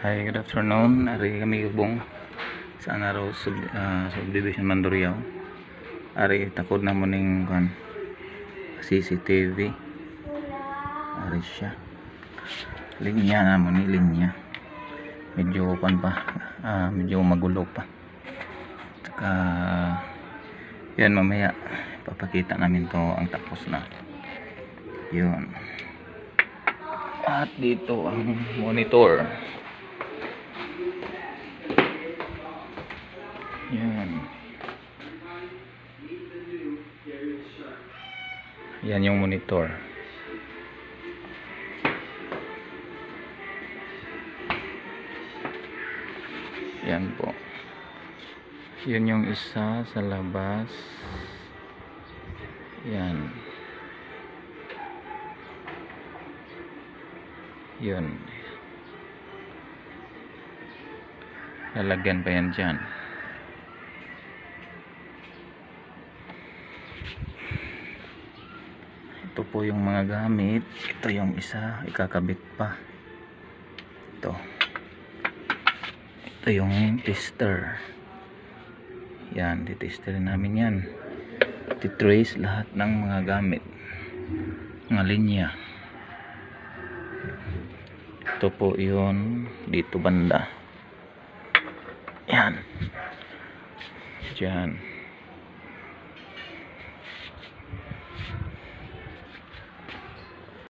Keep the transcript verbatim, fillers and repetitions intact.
Hi, good afternoon. Ari kami bong sa Anaro sub, uh, subdivision Mandurriao. Ari takod na mo ning kan C C T V. Ari siya. Linya na mo ni linya. Medyo kan pa, uh, medyo magulo pa. Saka yan mamaya papakita namin to ang tapos na. Yun. At dito ang monitor. Yan. Yan yung monitor. Yan po. Yun yung isa sa labas. Yan. Yun. Lalagyan pa yan dyan. Ito po yung mga gamit. Ito yung isa, ikakabit pa. Ito. Ito yung tester. Yan, titesterin namin yan. Titrace lahat ng mga gamit. Mga linya. Ito po yun. Dito banda. Yan. Diyan.